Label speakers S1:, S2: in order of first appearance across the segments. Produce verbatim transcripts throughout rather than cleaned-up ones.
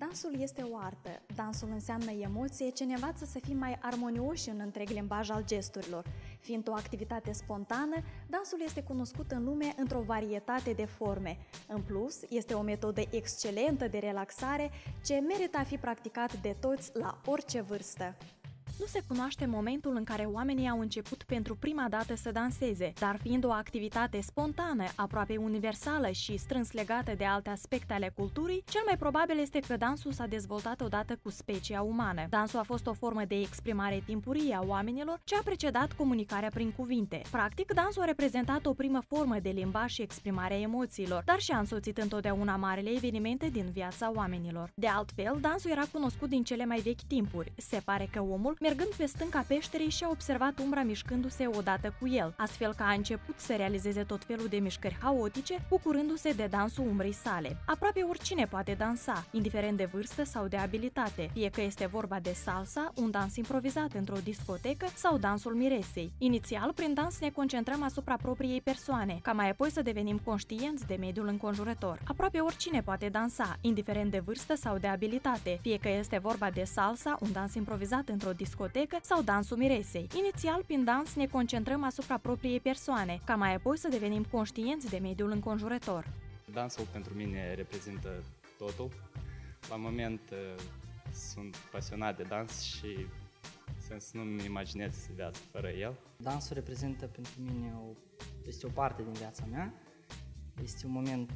S1: Dansul este o artă. Dansul înseamnă emoție ce ne învață să fim mai armonioși în întreg limbaj al gesturilor. Fiind o activitate spontană, dansul este cunoscut în lume într-o varietate de forme. În plus, este o metodă excelentă de relaxare ce merită a fi practicat de toți la orice vârstă. Nu se cunoaște momentul în care oamenii au început pentru prima dată să danseze, dar fiind o activitate spontană, aproape universală și strâns legată de alte aspecte ale culturii, cel mai probabil este că dansul s-a dezvoltat odată cu specia umană. Dansul a fost o formă de exprimare timpurie a oamenilor ce a precedat comunicarea prin cuvinte. Practic, dansul a reprezentat o primă formă de limbaj și exprimare a emoțiilor, dar și a însoțit întotdeauna marele evenimente din viața oamenilor. De altfel, dansul era cunoscut din cele mai vechi timpuri. Se pare că omul, mergând pe stânca peșterii, și-a observat umbra mișcându-se odată cu el, astfel că a început să realizeze tot felul de mișcări haotice, bucurându-se de dansul umbrei sale. Aproape oricine poate dansa, indiferent de vârstă sau de abilitate, fie că este vorba de salsa, un dans improvizat într-o discotecă sau dansul miresei. Inițial, prin dans ne concentrăm asupra propriei persoane, ca mai apoi să devenim conștienți de mediul înconjurător. Aproape oricine poate dansa, indiferent de vârstă sau de abilitate, fie că este vorba de salsa, un dans improvizat într-o discotecă sau dansul miresei. Inițial, prin dans ne concentrăm asupra propriei persoane, ca mai apoi să devenim conștienți de mediul înconjurător.
S2: Dansul pentru mine reprezintă totul. La moment sunt pasionat de dans și să nu-mi imaginez viața fără el.
S3: Dansul reprezintă pentru mine o, este o parte din viața mea. Este un moment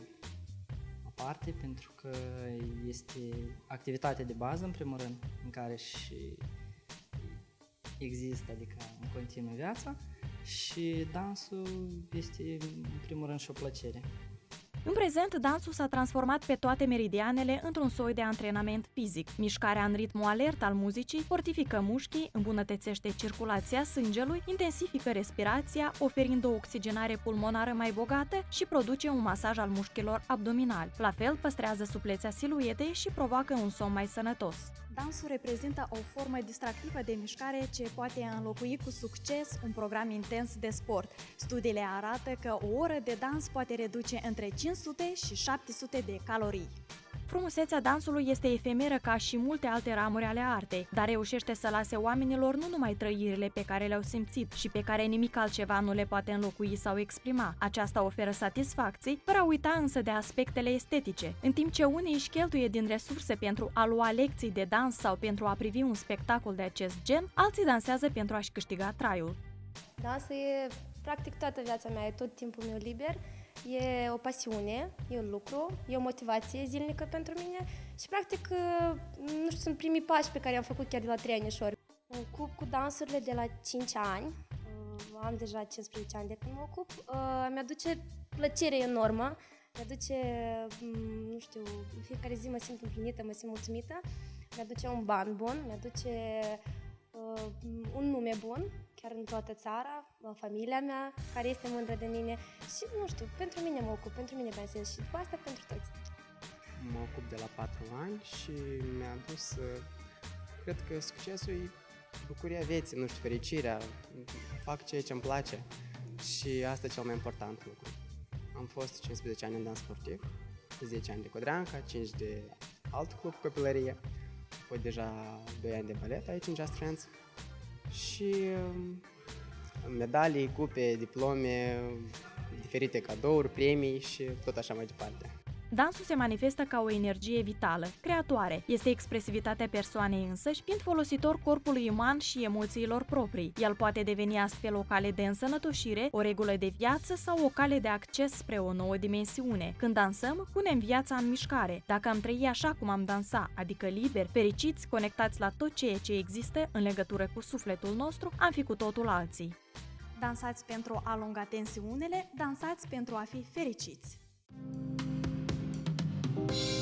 S3: aparte pentru că este activitatea de bază, în primul rând, în care și există, adică în continuă viața, și dansul este, în primul rând, și o plăcere.
S1: În prezent, dansul s-a transformat pe toate meridianele într-un soi de antrenament fizic. Mișcarea în ritmul alert al muzicii fortifică mușchii, îmbunătățește circulația sângelui, intensifică respirația, oferind o oxigenare pulmonară mai bogată și produce un masaj al mușchilor abdominali. La fel, păstrează suplețea siluetei și provoacă un somn mai sănătos. Dansul reprezintă o formă distractivă de mișcare ce poate înlocui cu succes un program intens de sport. Studiile arată că o oră de dans poate reduce între cinci sute și șapte sute de calorii. Frumusețea dansului este efemeră ca și multe alte ramuri ale artei, dar reușește să lase oamenilor nu numai trăirile pe care le-au simțit și pe care nimic altceva nu le poate înlocui sau exprima. Aceasta oferă satisfacții, fără a uita însă de aspectele estetice. În timp ce unii își cheltuie din resurse pentru a lua lecții de dans sau pentru a privi un spectacol de acest gen, alții dansează pentru a-și câștiga traiul.
S4: Dansul e practic toată viața mea, e tot timpul meu liber. E o pasiune, e un lucru, e o motivație zilnică pentru mine și, practic, nu știu, sunt primii pași pe care i-am făcut chiar de la trei anișori. Mă ocup cu dansurile de la cinci ani, am deja cincisprezece ani de când mă ocup. Mi-aduce plăcere enormă, mi-aduce, nu știu, în fiecare zi mă simt împlinită, mă simt mulțumită, mi-aduce un ban bun, mi-aduce uh, un nume bun, chiar în toată țara, familia mea, care este mândră de mine și, nu știu, pentru mine mă ocup, pentru mine dansez și după asta pentru toți.
S5: Mă ocup de la patru ani și mi-a dus, cred că succesul e bucuria vieții, nu știu, fericirea, fac ceea ce îmi place și asta e cel mai important lucru. Am fost cincisprezece ani în dans sportiv, zece ani de codreanca, cinci de alt club copilărie, apoi deja doi ani de balet aici în Just Friends și medalii, cupe, diplome, diferite cadouri, premii și tot așa mai departe.
S1: Dansul se manifestă ca o energie vitală, creatoare. Este expresivitatea persoanei însăși, fiind folositor corpului uman și emoțiilor proprii. El poate deveni astfel o cale de însănătoșire, o regulă de viață sau o cale de acces spre o nouă dimensiune. Când dansăm, punem viața în mișcare. Dacă am trăi așa cum am dansa, adică liber, fericiți, conectați la tot ceea ce există în legătură cu sufletul nostru, am fi cu totul alții. Dansați pentru a alunga tensiunile, dansați pentru a fi fericiți. Thank you.